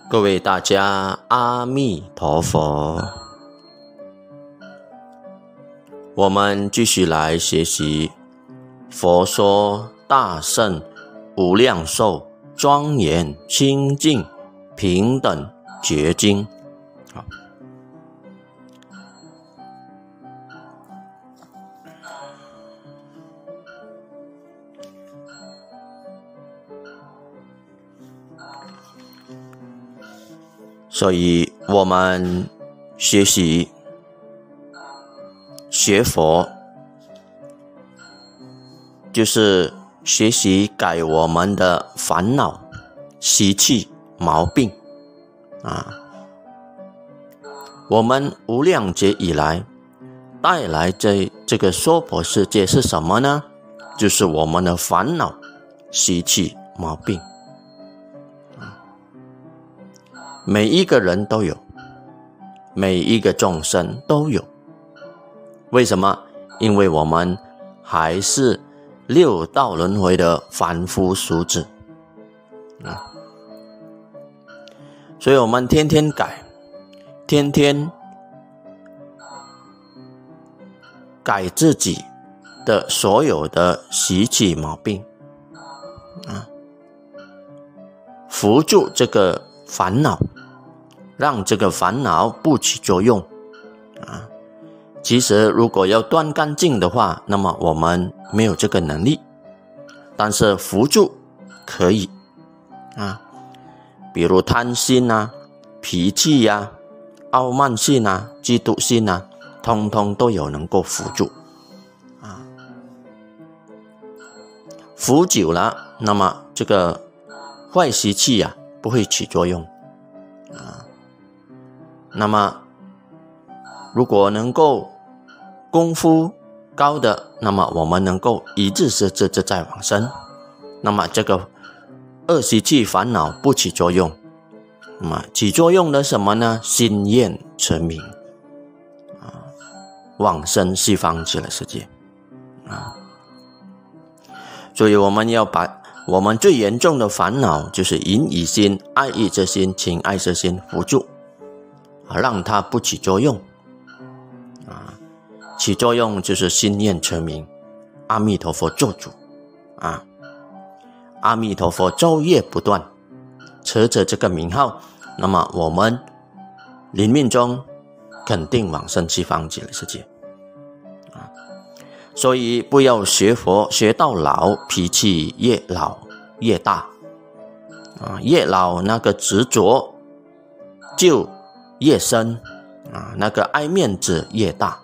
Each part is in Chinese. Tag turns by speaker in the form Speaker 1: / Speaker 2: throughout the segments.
Speaker 1: 各位大家阿弥陀佛，我们继续来学习佛说大乘无量寿庄严清净平等觉经。所以我们学佛，就是学习改我们的烦恼、习气、毛病我们无量劫以来带来这个娑婆世界是什么呢？就是我们的烦恼、习气、毛病。每一个人都有，每一个众生都有。为什么？因为我们还是六道轮回的凡夫俗子所以我们天天改，天天改自己的所有的习气毛病扶住这个烦恼，让这个烦恼不起作用其实如果要断干净的话，那么我们没有这个能力，但是扶住可以比如贪心脾气傲慢心嫉妒心通通都有能够扶住扶久了，那么这个坏习气不会起作用那么如果能够功夫高的，那么我们能够一日自在往生，那么这个恶习气烦恼不起作用。那么起作用的什么呢？心愿成名往生西方极乐世界所以我们要把我们最严重的烦恼，就是淫语心、爱欲之心、情爱之心扶住让它不起作用起作用就是心愿成名，阿弥陀佛做主阿弥陀佛昼夜不断持着这个名号，那么我们临命中肯定往生西方极乐世界所以不要学佛学到老，脾气越老越大越老那个执着就越深那个爱面子越大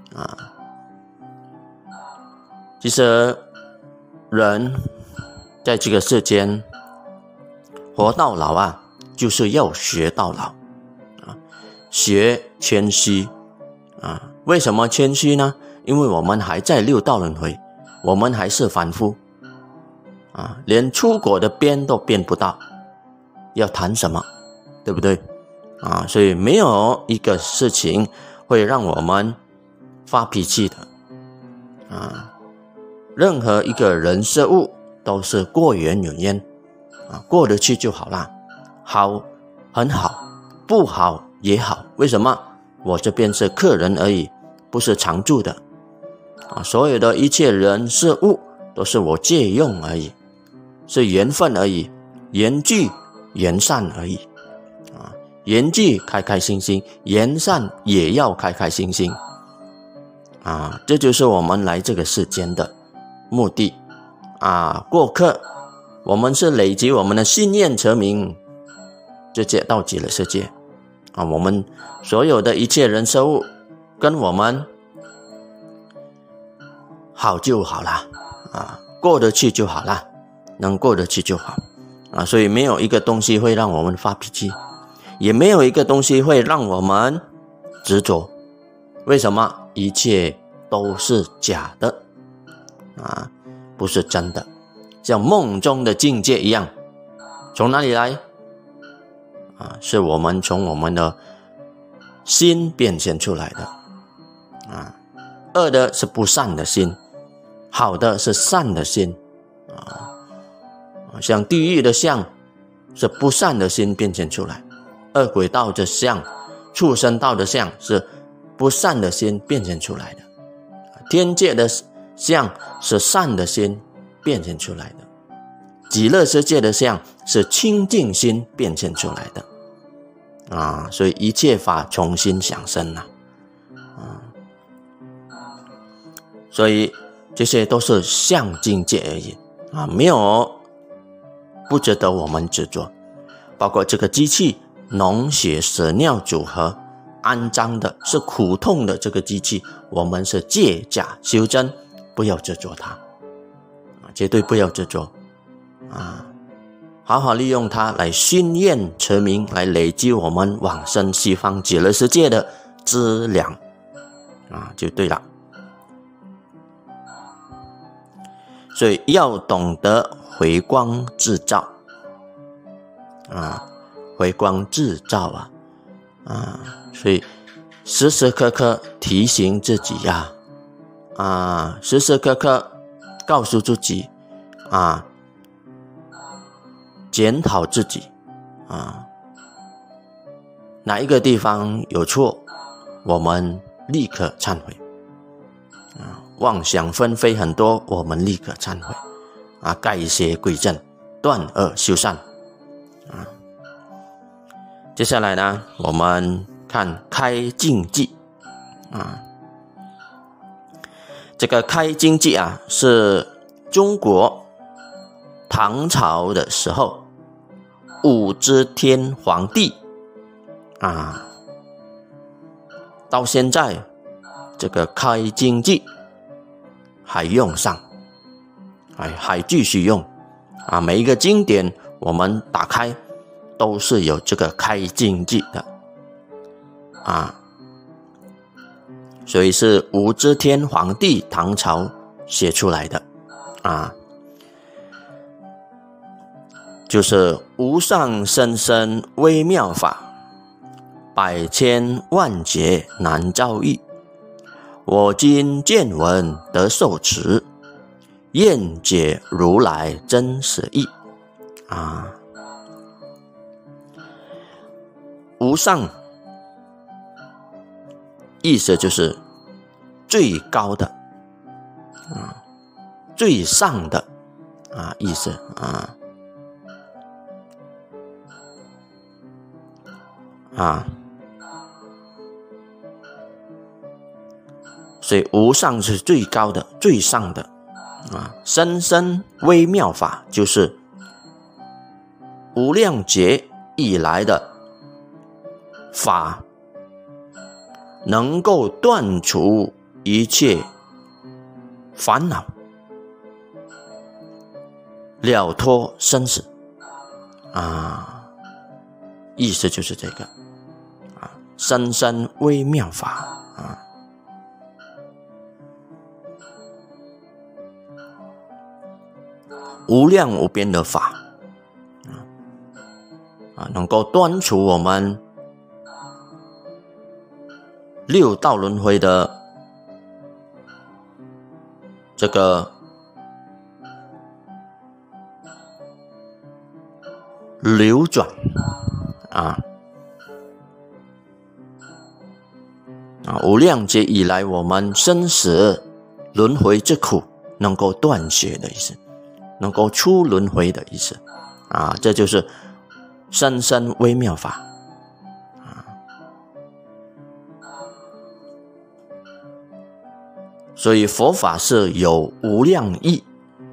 Speaker 1: 其实人在这个世间活到老就是要学到老学谦虚为什么谦虚呢？因为我们还在六道轮回，我们还是凡夫连出国的边都边不到，要谈什么？对不对所以没有一个事情会让我们发脾气的任何一个人事物都是过眼云烟过得去就好啦，好很好，不好也好。为什么？我这边是客人而已，不是常住的所有的一切人事物都是我借用而已，是缘分而已，缘聚缘散而已缘聚开开心心，缘散也要开开心心这就是我们来这个世间的目的过客，我们是累积我们的信念成名，直接到极乐世界我们所有的一切人事物跟我们好就好了过得去就好了，能过得去就好所以没有一个东西会让我们发脾气，也没有一个东西会让我们执着。为什么？一切都是假的不是真的，像梦中的境界一样。从哪里来是我们从我们的心变现出来的恶的是不善的心，好的是善的心像地狱的相是不善的心变现出来恶鬼道的相、畜生道的相是不善的心变现出来的，天界的相是善的心变现出来的，极乐世界的相是清净心变现出来的所以一切法从心想生所以这些都是相境界而已没有不值得我们执着。包括这个机器脓血屎尿组合肮脏的是苦痛的这个机器，我们是借假修真，不要执着它绝对不要执着好好利用它来熏验持名，来累积我们往生西方极乐世界的资粮就对了。所以要懂得回光自照回光自照所以时时刻刻提醒自己时时刻刻告诉自己检讨自己哪一个地方有错，我们立刻忏悔妄想纷飞很多，我们立刻忏悔改邪归正，断恶修善接下来呢，我们看开经记这个开经记是中国唐朝的时候武则天皇帝到现在这个开经记还用上还继续用每一个经典我们打开都是有这个开经记的所以是武则天皇帝唐朝写出来的就是无上甚深微妙法，百千万劫难遭遇，我今见闻得受持，验解如来真实义无上意思就是最高的最上的意思所以无上是最高的最上的深深微妙法就是无量劫以来的法，能够断除一切烦恼，了脱生死意思就是这个深深微妙法无量无边的法能够断除我们六道轮回的这个流转无量劫以来我们生死轮回之苦能够断绝的意思，能够出轮回的意思这就是深深微妙法所以佛法是有无量义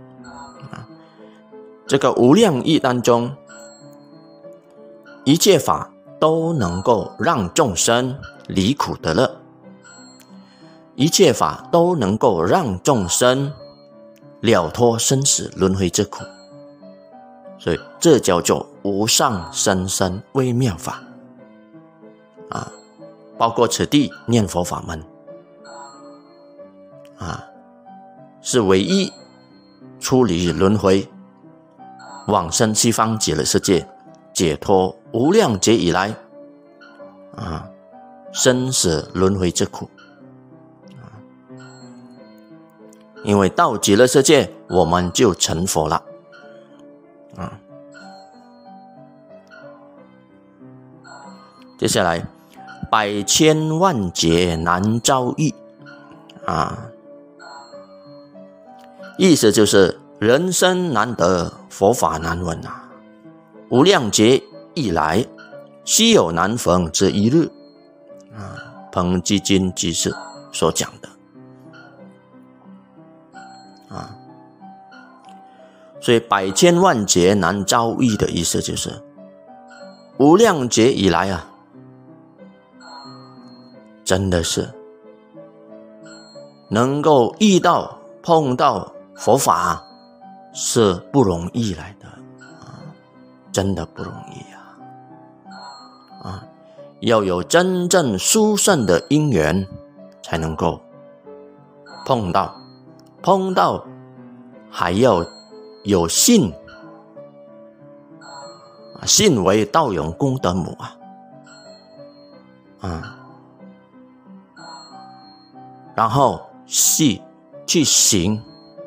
Speaker 1: 这个无量义当中，一切法都能够让众生离苦得乐，一切法都能够让众生了脱生死轮回之苦，所以这叫做无上甚深微妙法包括此地念佛法门是唯一出离轮回往生西方极乐世界，解脱无量劫以来生死轮回之苦因为到极乐世界我们就成佛了接下来，百千万劫难遭遇意思就是人生难得，佛法难闻无量劫以来，稀有难逢之一日彭基金居士所讲的所以百千万劫难遭遇的意思就是无量劫以来真的是能够碰到佛法是不容易来的真的不容易要有真正殊胜的因缘才能够碰到还要有信为道永功德母然后去行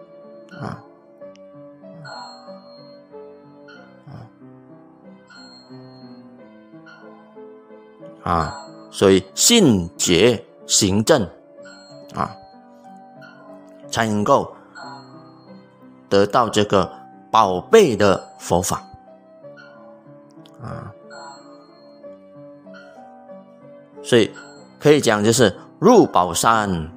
Speaker 1: 所以信解行证才能够得到这个宝贝的佛法所以可以讲就是入宝山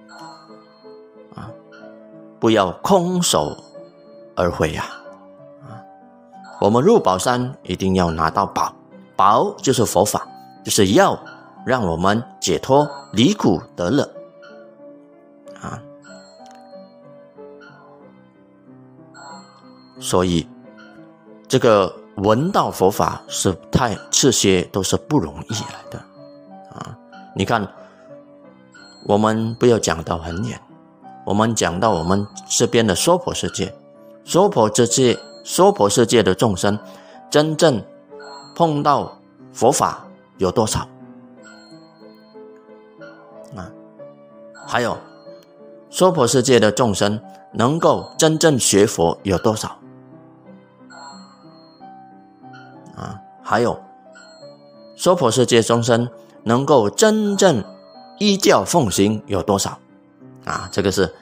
Speaker 1: 不要空手而回我们入宝山一定要拿到宝就是佛法，就是要让我们解脱离苦得乐所以这个闻到佛法这些都是不容易来的你看我们不要讲到很远，我们讲到我们这边的娑婆世界，娑婆世界的众生真正碰到佛法有多少还有娑婆世界的众生能够真正学佛有多少还有娑婆世界众生能够真正依教奉行有多少这个是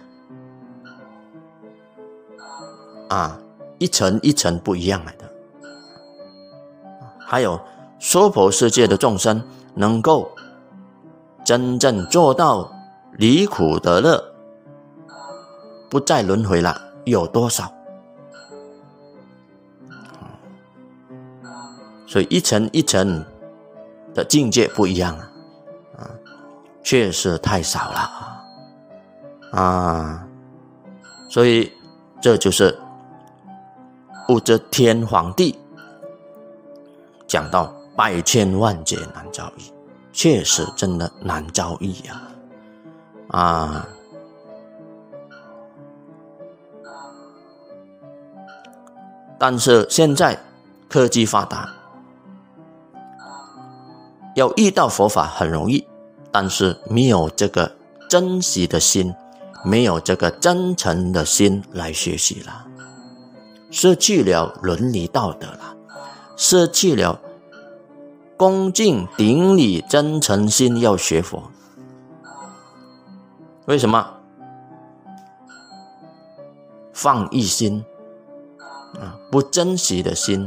Speaker 1: 一层一层不一样来的还有娑婆世界的众生能够真正做到离苦得乐不再轮回了有多少所以一层一层的境界不一样确实太少了所以这就是武则天皇帝讲到百千万劫难遭遇，确实真的难遭遇但是现在科技发达，要遇到佛法很容易，但是没有这个珍惜的心，没有这个真诚的心来学习了，失去了伦理道德了，失去了恭敬顶礼真诚心要学佛。为什么？放逸心不珍惜的心，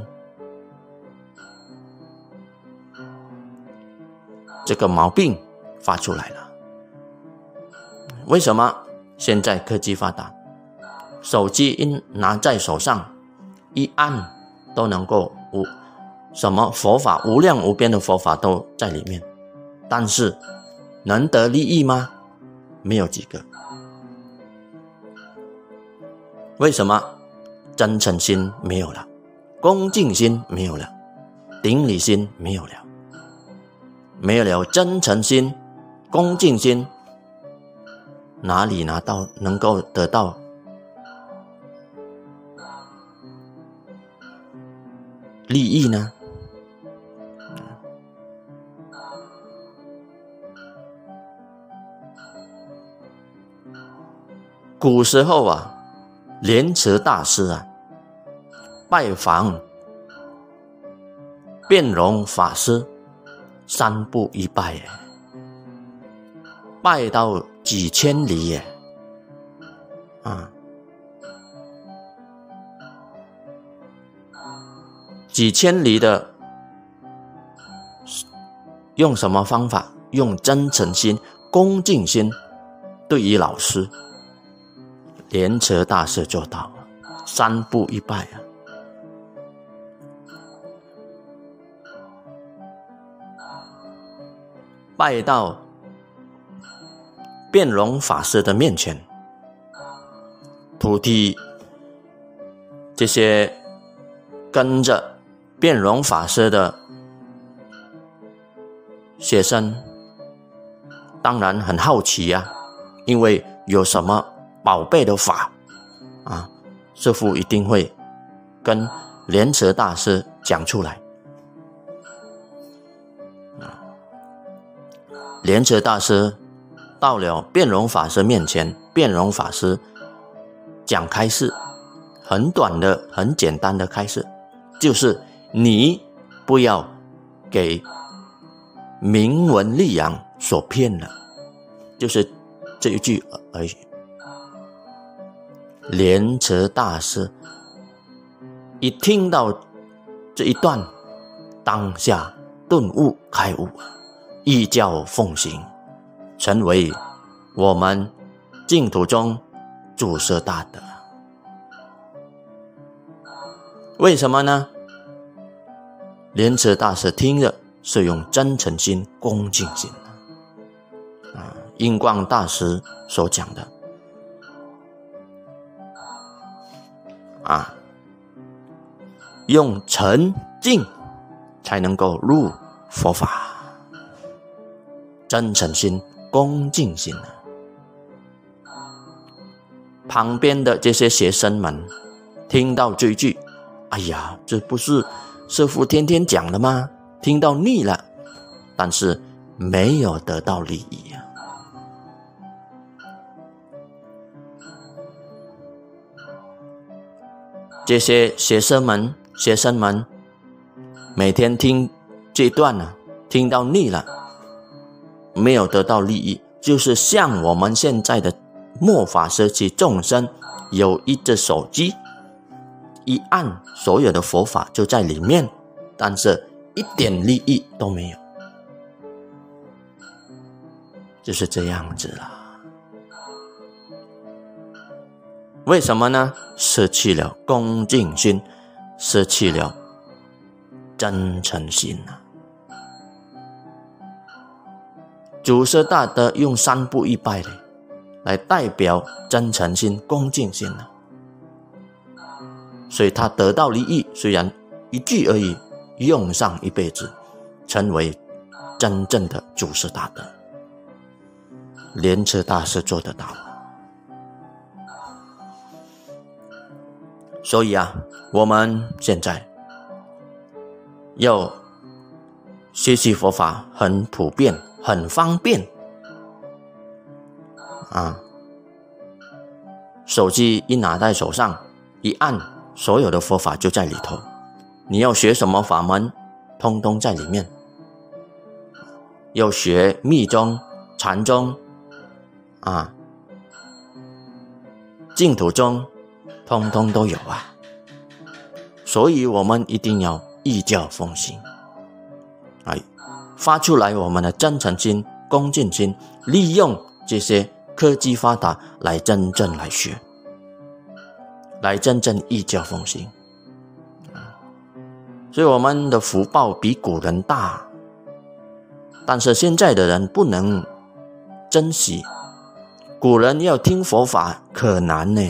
Speaker 1: 这个毛病发出来了。为什么？现在科技发达，手机一拿在手上，一按都能够什么佛法，无量无边的佛法都在里面，但是能得利益吗？没有几个。为什么？真诚心没有了，恭敬心没有了，顶礼心没有了，没有了真诚心、恭敬心，哪里拿到能够得到利益呢？古时候莲池大师拜访辩融法师， 3步1拜耶，拜到几千里耶，几千里的，用什么方法？用真诚心、恭敬心对于老师。莲池大师做到了3步1拜啊。拜到辩荣法师的面前，徒弟这些跟着辩荣法师的学生当然很好奇啊，因为有什么宝贝的法师父一定会跟莲池大师讲出来。莲池大师到了辩荣法师面前，辩荣法师讲开示，很短的、很简单的开示，就是你不要给名闻利养所骗了，就是这一句而已。莲池大师一听到这一段，当下顿悟开悟，依教奉行，成为我们净土中祖师大德。为什么呢？莲池大师听着是用真诚心、恭敬心印光大师所讲的用沉静才能够入佛法，真诚心、恭敬心旁边的这些学生们听到这一句，哎呀，这不是师父天天讲的吗？听到腻了，但是没有得到利益啊。这些学生们每天听这段听到腻了，没有得到利益，就是像我们现在的末法时期众生，有一只手机，一按所有的佛法就在里面，但是一点利益都没有，就是这样子了。为什么呢？失去了恭敬心，失去了真诚心祖师大德用3步1拜来代表真诚心、恭敬心所以他得到利益，虽然一句而已，用上一辈子，成为真正的祖师大德。莲池大师做得到。所以我们现在要学习佛法，很普遍，很方便手机一拿在手上，一按，所有的佛法就在里头。你要学什么法门，通通在里面。要学密宗、禅宗净土宗，通通都有所以我们一定要依教奉行，发出来我们的真诚心、恭敬心，利用这些科技发达来真正来学，来真正依教奉行。所以我们的福报比古人大，但是现在的人不能珍惜。古人要听佛法可难呢。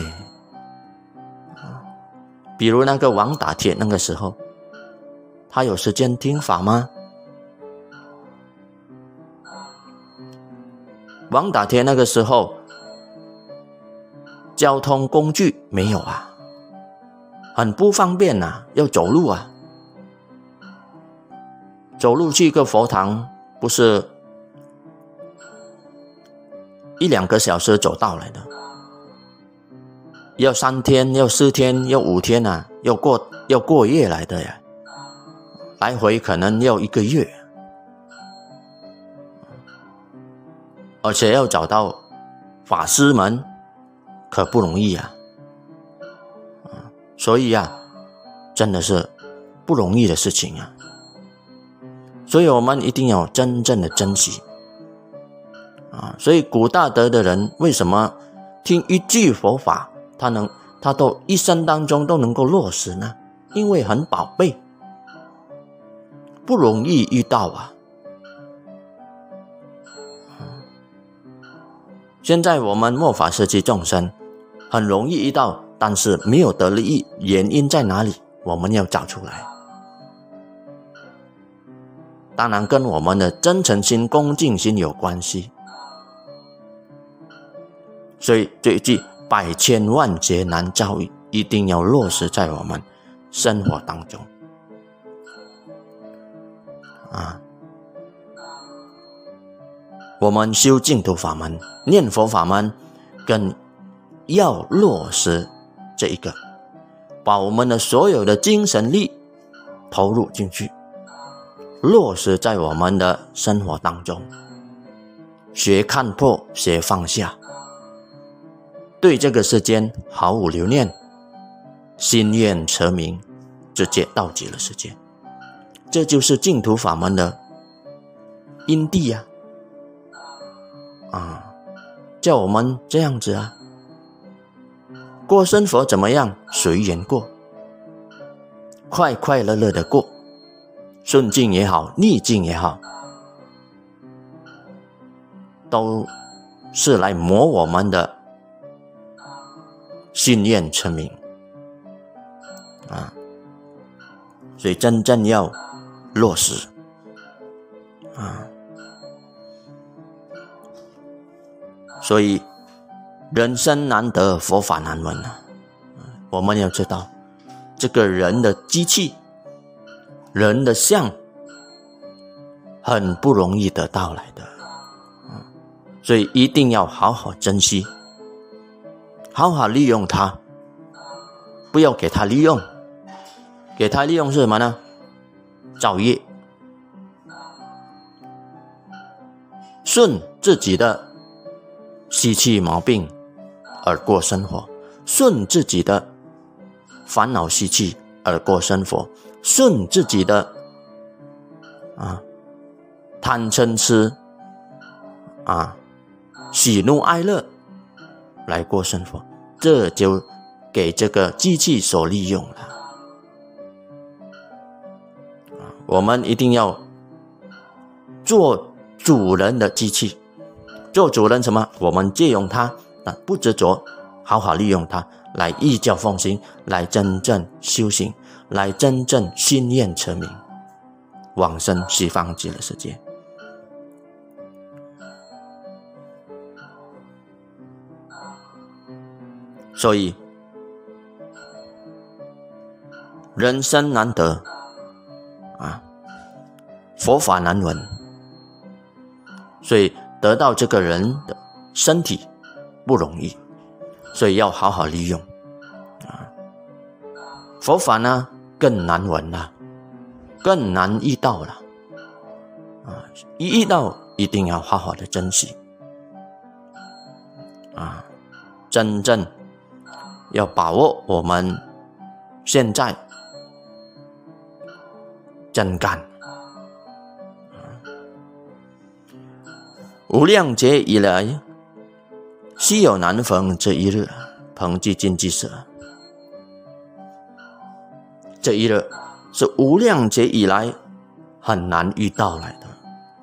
Speaker 1: 比如那个王打铁，那个时候他有时间听法吗？王打铁那个时候交通工具没有很不方便要走路走路去一个佛堂不是1-2个小时走到来的，要3天，要4天，要5天要过夜来的呀，来回可能要1个月而且要找到法师们可不容易啊。所以啊，真的是不容易的事情啊。所以我们一定要真正的珍惜啊。所以古大德的人为什么听一句佛法，他都一生当中都能够落实呢？因为很宝贝，不容易遇到啊。现在我们末法时期众生很容易遇到，但是没有得利益，原因在哪里？我们要找出来。当然跟我们的真诚心、恭敬心有关系。所以这一句百千万劫难遭遇，一定要落实在我们生活当中啊。我们修净土法门、念佛法门，更要落实这一个，把我们的所有的精神力投入进去，落实在我们的生活当中，学看破，学放下，对这个世间毫无留念，心愿成名，直接到极乐世界。这就是净土法门的因地啊。叫我们这样子啊，过生活怎么样？随缘过，快快乐乐的过，顺境也好，逆境也好，都是来磨我们的心愿成名啊。所以真正要落实啊。所以人生难得，佛法难闻啊。我们要知道，这个人的机器、人的相，很不容易得到来的，所以一定要好好珍惜，好好利用它，不要给它利用。给它利用是什么呢？造业，顺自己的习气毛病而过生活，顺自己的烦恼习气而过生活，顺自己的贪嗔痴喜怒哀乐来过生活，这就给这个机器所利用了。我们一定要做主人的机器。做主人什么？我们借用它，不执着，好好利用它，来依教奉行，来真正修行，来真正心愿成名，往生西方极乐世界。所以人生难得佛法难闻，所以得到这个人的身体不容易，所以要好好利用佛法呢更难闻了，更难遇到了一遇到一定要好好的珍惜真正要把握我们现在真干。无量劫以来，稀有难逢这一日，彭寂尽即舍。这一日是无量劫以来很难遇到来的。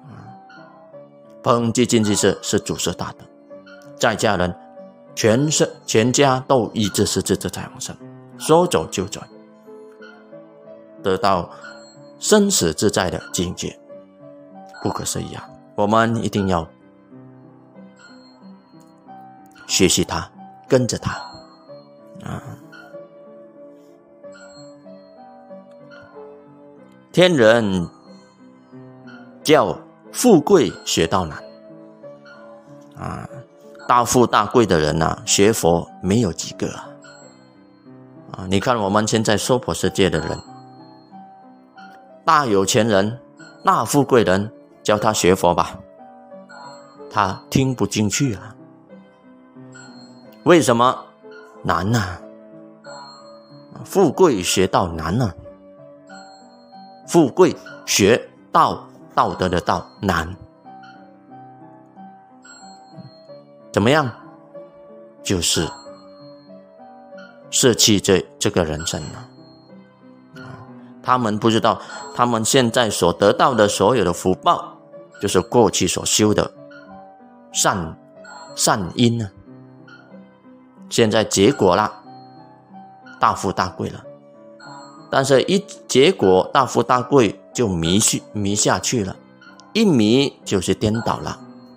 Speaker 1: 彭寂尽即舍是祖师大德，在家人全家都依至是自在往生，说走就走，得到生死自在的境界，不可思议啊！我们一定要学习他，跟着他天人叫富贵学道难大富大贵的人学佛没有几个你看我们现在娑婆世界的人，大有钱人、大富贵人，教他学佛吧， 他听不进去啊。为什么？难啊，富贵学道难啊，富贵学道，道德的道难。怎么样？就是舍弃这个人生啊。他们不知道，他们现在所得到的所有的福报，就是过去所修的善因啊。现在结果了，大富大贵了，但是一结果大富大贵就迷下去了，一迷就是颠倒了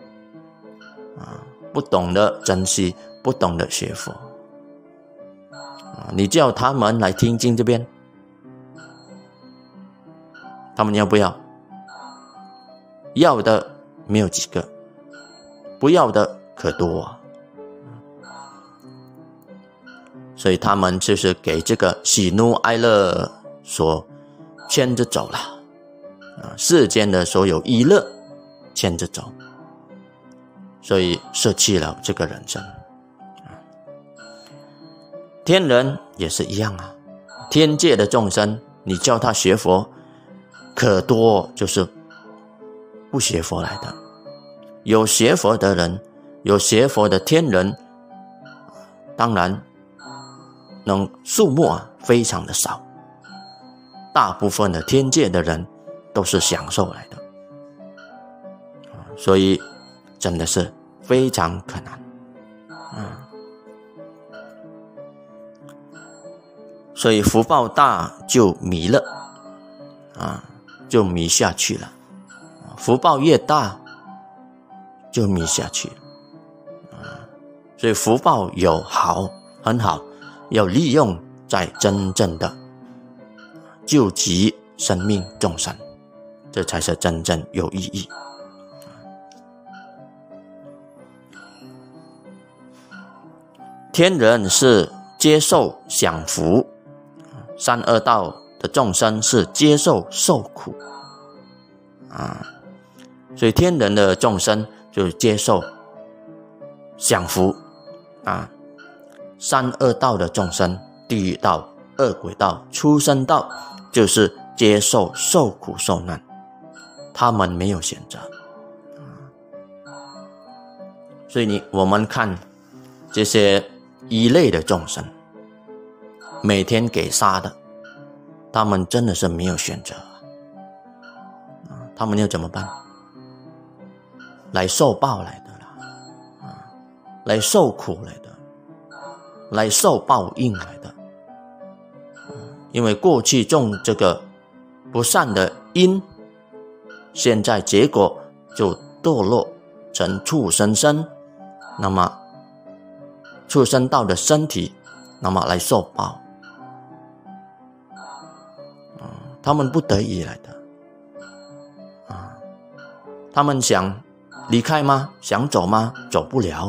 Speaker 1: 不懂得珍惜，不懂得学佛你叫他们来听经这边，他们要不要？要的没有几个，不要的可多啊。所以他们就是给这个喜怒哀乐所牵着走了世间的所有娱乐牵着走，所以舍弃了这个人生天人也是一样啊，天界的众生，你叫他学佛，可多就是不学佛来的。有学佛的人，有学佛的天人，当然数目非常的少，大部分的天界的人都是享受来的所以真的是非常可难所以福报大就迷了就迷下去了福报越大就迷下去了所以福报有很好，要利用在真正的救济生命众生，这才是真正有意义。天人是接受享福，三恶道的众生是接受受苦所以天人的众生就接受享福三恶道的众生，地狱道、恶鬼道、畜生道，就是接受受苦受难，他们没有选择所以我们看这些一类的众生，每天给杀的，他们真的是没有选择他们要怎么办？来受报来的来受苦来的，来受报应来的因为过去种这个不善的因，现在结果就堕落成畜生身，那么畜生道的身体，那么来受报他们不得已来的他们想离开吗？想走吗？走不了，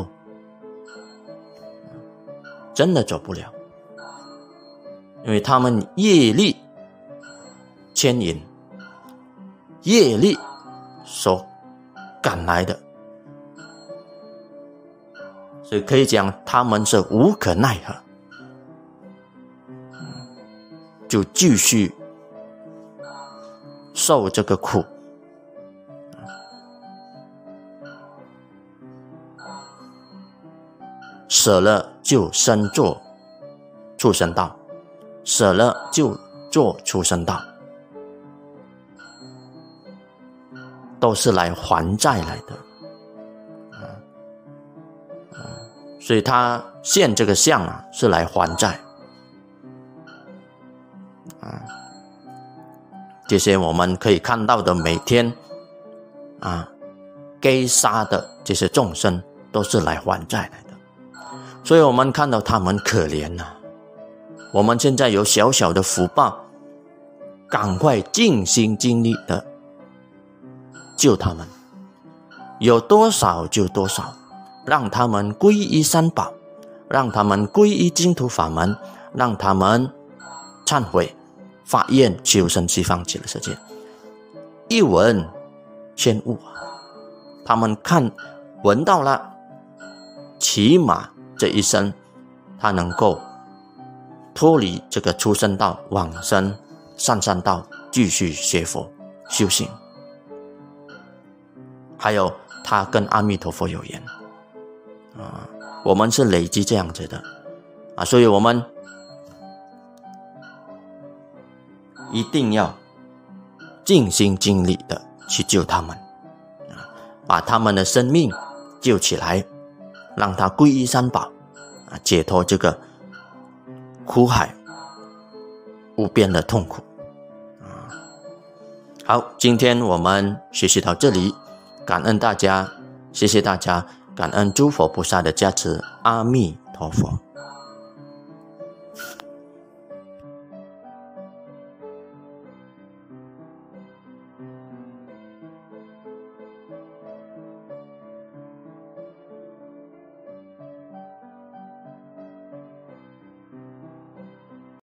Speaker 1: 真的走不了，因为他们业力牵引，业力所赶来的，所以可以讲他们是无可奈何，就继续受这个苦舍了就生做畜生道，舍了就做畜生道，都是来还债来的所以他现这个相是来还债这些我们可以看到的每天该杀的这些众生都是来还债来的，所以我们看到他们可怜我们现在有小小的福报，赶快尽心尽力的救他们，有多少就多少，让他们皈依三宝，让他们皈依净土法门，让他们忏悔发愿求生西方极乐世界，一闻千悟他们看闻到了，起码这一生他能够脱离这个畜生道，往生上善道，继续学佛修行。还有他跟阿弥陀佛有缘我们是累积这样子的所以我们一定要尽心尽力的去救他们把他们的生命救起来，让他皈依三宝解脱这个苦海无边的痛苦好，今天我们学习到这里，感恩大家，谢谢大家，感恩诸佛菩萨的加持，阿弥陀佛。